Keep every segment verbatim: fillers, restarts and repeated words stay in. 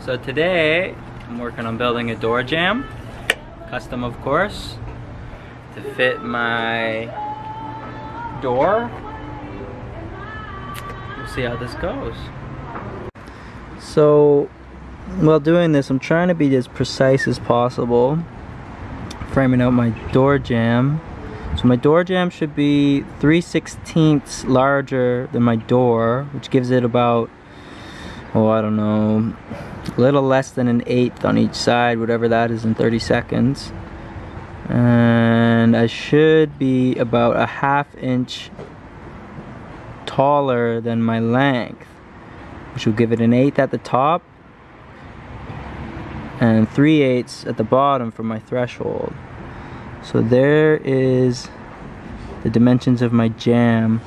So today, I'm working on building a door jamb, custom of course, to fit my door. We'll see how this goes. So, while doing this, I'm trying to be as precise as possible, framing out my door jamb. So my door jamb should be three sixteenths larger than my door, which gives it about, oh I don't know, a little less than an eighth on each side, whatever that is in thirty seconds. And I should be about a half inch taller than my length, which will give it an eighth at the top and three eighths at the bottom for my threshold. So there is the dimensions of my jamb.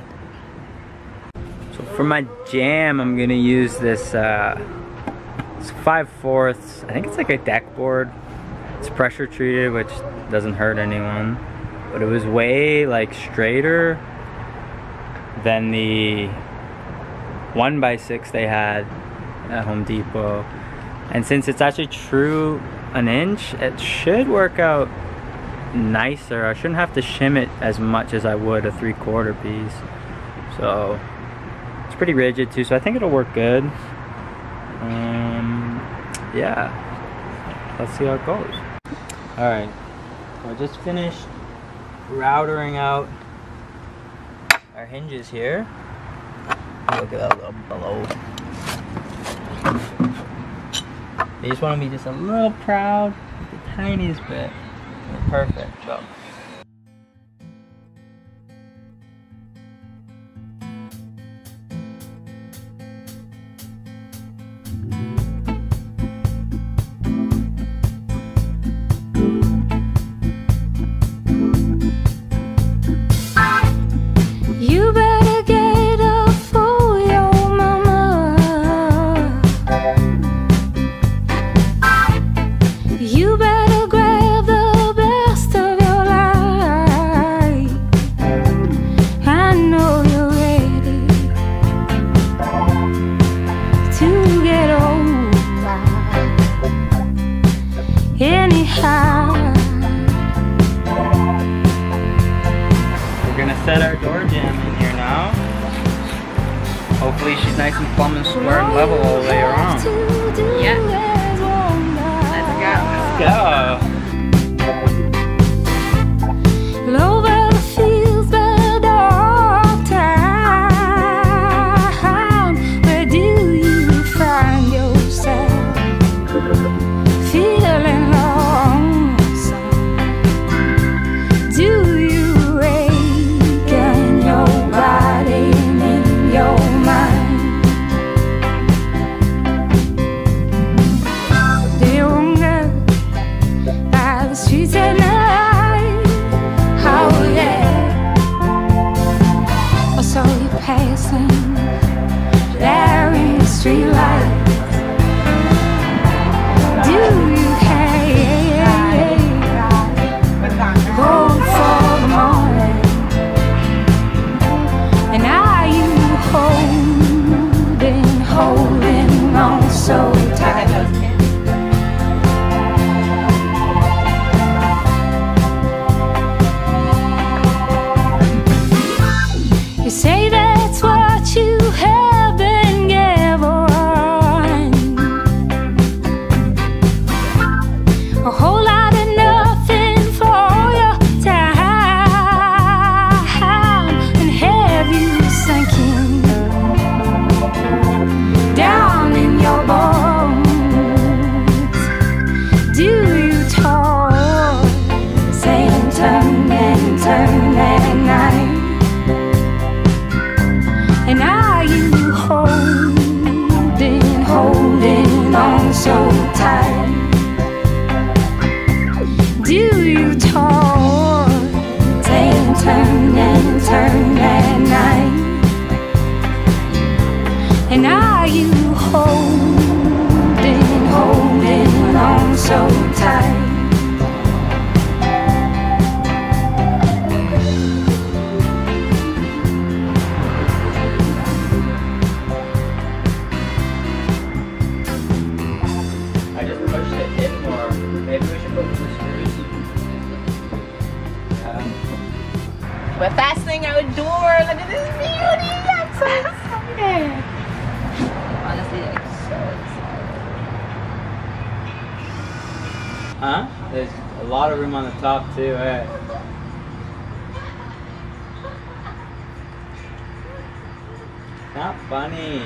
So for my jamb, I'm gonna use this uh, it's five fourths. I think it's like a deck board. It's pressure treated, which doesn't hurt anyone. But it was way like straighter than the one by six they had at Home Depot. And since it's actually true an inch, it should work out nicer. I shouldn't have to shim it as much as I would a three quarter piece. So it's pretty rigid too, so I think it'll work good. Um, yeah, let's see how it goes. Alright, so I just finished routering out our hinges here. Look at that little below. They just want to be just a little proud, the tiniest bit. Perfect. So. You better get up for your mama. You better grab the best of your life. I know you're ready to get over. Anyhow, We're gonna set our door jamb in here now. Hopefully she's nice and plumb and square and level all the way around. yeah. Let's go. Over the fields, the dark town. Where do you find yourself feeling lonesome? Do you awaken your body and in your mind? Do you wander by the streets at night? Oh yeah. I saw you passing there in the street lights. Do you have hope for the morning? And are you holding, holding on so tight? You say that's what you have been given, a whole lot of nothing for your time, and have you sinking down in your bones? Do you toss and turn and turn at night? And are you holding, holding on so tight? Do you toss and turn and turn at night? And are you holding, holding on so tight? There's a lot of room on the top too, eh? Not funny.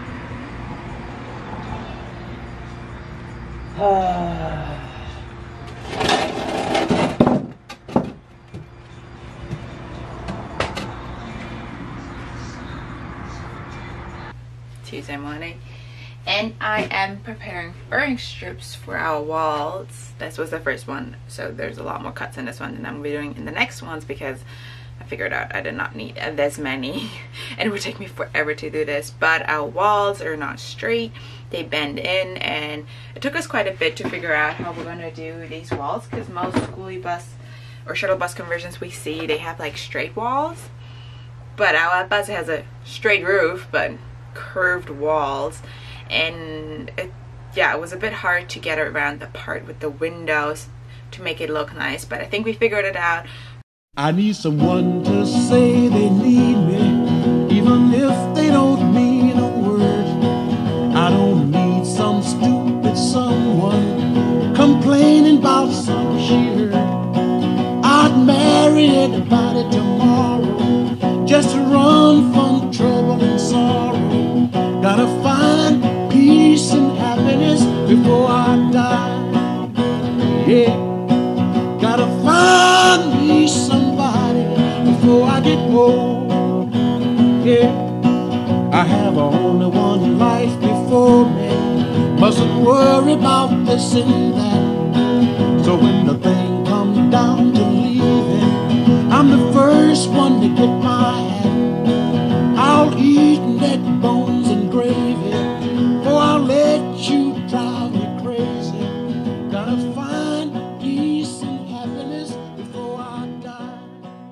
Tuesday morning, and I am preparing furring strips for our walls. This was the first one, so there's a lot more cuts in this one than I'm gonna be doing in the next ones because I figured out I did not need this many and it would take me forever to do this. But our walls are not straight, they bend in, and it took us quite a bit to figure out how we're gonna do these walls because most schoolie bus or shuttle bus conversions we see, they have like straight walls, but our bus has a straight roof but curved walls, and it, yeah, it was a bit hard to get around the part with the windows to make it look nice, but I think we figured it out. I need someone to say they need me, even if they don't mean a word. I don't need some stupid someone complaining about some she heard. I'd marry anybody tomorrow just to run from trouble and sorrow. Gotta find peace and happiness before I die. Yeah, gotta find me somebody before I get old. Yeah, I have only one life before me, mustn't worry about this and that. So when the thing comes down to leaving, I'm the first one to get my hat. I'll eat neck bones and gravy, or I'll let you drive me crazy. Gotta find peace and happiness before I die.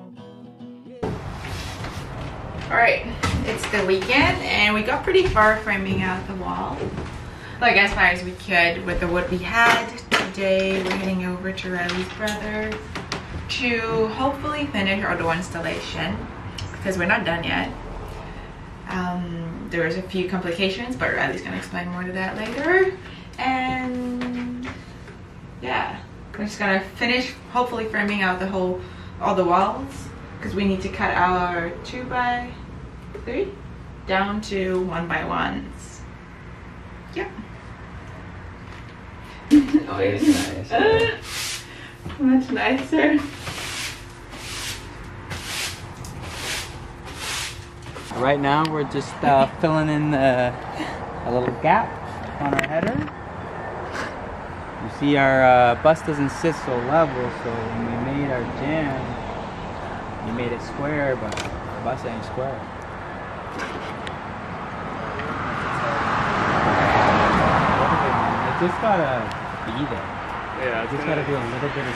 Yeah. Alright, it's the weekend and we got pretty far framing out the wall, like as far as we could with the wood we had. Today we're heading over to Riley's brother to hopefully finish our door installation because we're not done yet. Um, there's a few complications, but Riley's gonna explain more to that later. And yeah, we're just gonna finish hopefully framing out the whole, all the walls, because we need to cut our two by three down to one by ones. Yeah. Oh, it's nice. Much nicer. Right now we're just uh, filling in the, a little gap on our header. You see our uh, bus doesn't sit so level, so when we made our jam, we made it square, but the bus ain't square. It just gotta be there. Yeah, it's just gotta do a little bit of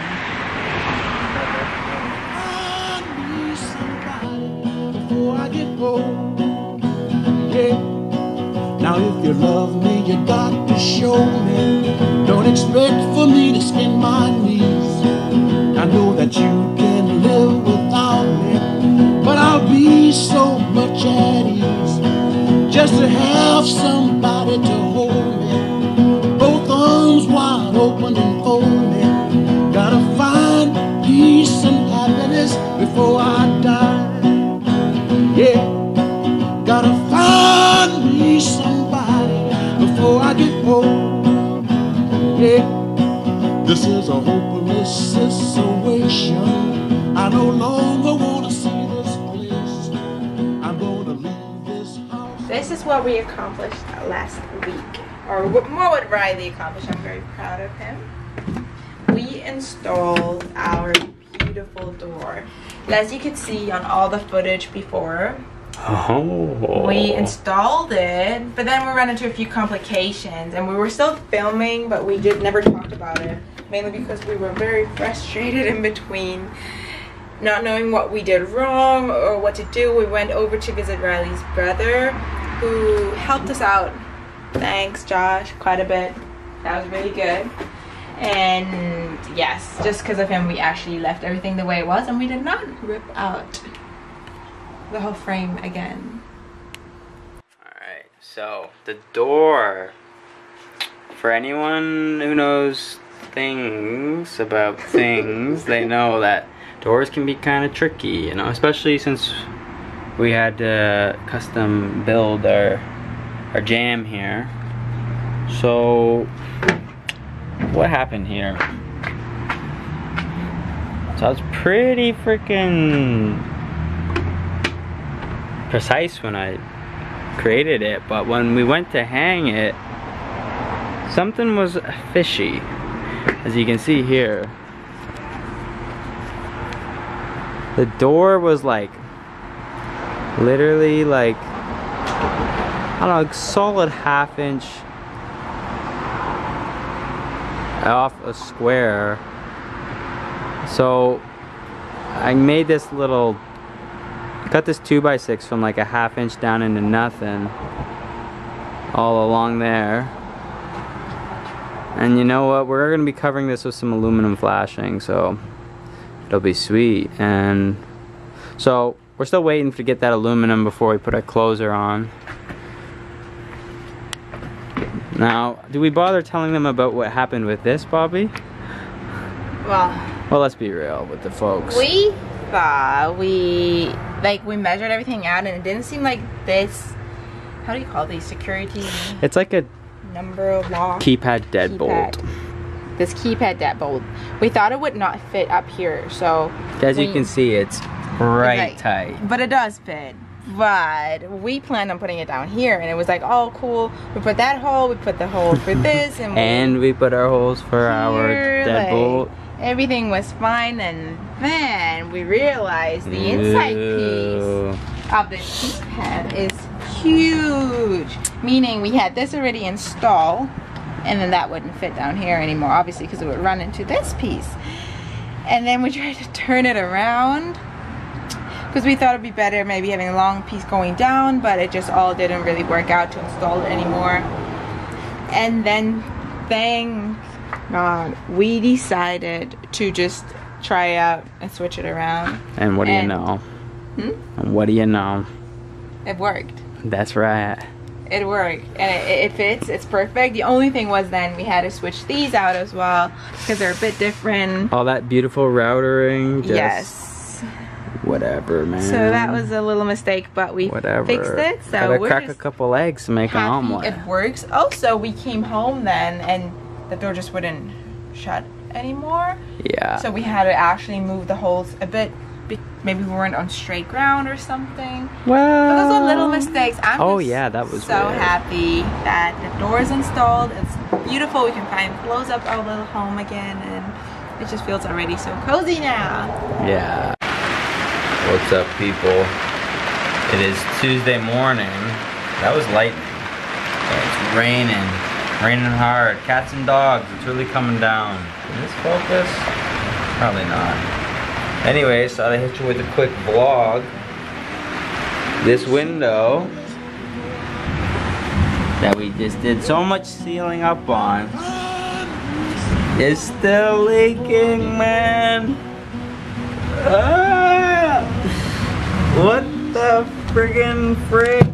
sealing. Before I get old, yeah. Now if you love me, you got to show me. Don't expect for me to skin my knees. I know that you can live without me, but I'll be so much at ease just to have somebody to hold me, both arms wide open and folded. Gotta find peace and happiness before I die. Yeah, gotta find me somebody before I get old. Yeah, this is a hopeless situation. I no longer wanna see this place. I'm gonna leave this house. This is what we accomplished last week, or what more what Riley accomplished. I'm very proud of him. We installed our beautiful door. As you could see on all the footage before, oh. we installed it, but then we ran into a few complications, and we were still filming, but we did never talked about it, mainly because we were very frustrated in between, not knowing what we did wrong or what to do. We went over to visit Riley's brother, who helped us out. Thanks, Josh, quite a bit. That was really good. And yes, just because of him, we actually left everything the way it was, and we did not rip out the whole frame again. Alright, so the door, for anyone who knows things about things, they know that doors can be kind of tricky, you know, especially since we had to custom build our our jam here. So what happened here? So I was pretty freaking precise when I created it, but when we went to hang it, something was fishy, as you can see here. The door was like literally like, I don't know, like solid half inch off a square. So I made this little, cut this two by six from like a half inch down into nothing all along there. And you know what, we're gonna be covering this with some aluminum flashing, so it'll be sweet. And so we're still waiting to get that aluminum before we put our closer on. Now, do we bother telling them about what happened with this, Bobby? Well, well, let's be real with the folks. We thought we, like, we measured everything out, and it didn't seem like this, how do you call these, security? It's like a number lock. Keypad deadbolt. Keypad. This keypad deadbolt. We thought it would not fit up here, so. As we, you can see, it's right, right tight. But it does fit. But we planned on putting it down here, and it was like, oh cool, we put that hole, we put the hole for this, and we, and we put our holes for here, our deadbolt. Like, everything was fine, and then we realized the inside Ew. piece of this keypad is huge. Meaning we had this already installed, and then that wouldn't fit down here anymore, obviously, because it would run into this piece. And then we tried to turn it around, because we thought it'd be better maybe having a long piece going down, but it just all didn't really work out to install it anymore. And then, thank God, we decided to just try out and switch it around. And what do and, you know? Hmm? And what do you know? It worked. That's right. It worked, and it, it fits, it's perfect. The only thing was then we had to switch these out as well, because they're a bit different. All that beautiful routering, just yes. Whatever, man. So that was a little mistake, but we whatever. fixed it. So gotta we're crack just a couple eggs to make an happy omelet. it works. Also, we came home then, and the door just wouldn't shut anymore. Yeah. So we had to actually move the holes a bit. Maybe we weren't on straight ground or something. Well. But those are little mistakes. I'm oh just yeah, that was so weird. happy that the door is installed. It's beautiful. We can finally close up our little home again, and it just feels already so cozy now. Yeah. What's up, people? It is Tuesday morning. That was lightning. It's raining. Raining hard. Cats and dogs. It's really coming down. Can this focus? Probably not. Anyway, so I hit you with a quick vlog. This window that we just did so much sealing up on is still leaking, man. Ah! What the friggin' frick?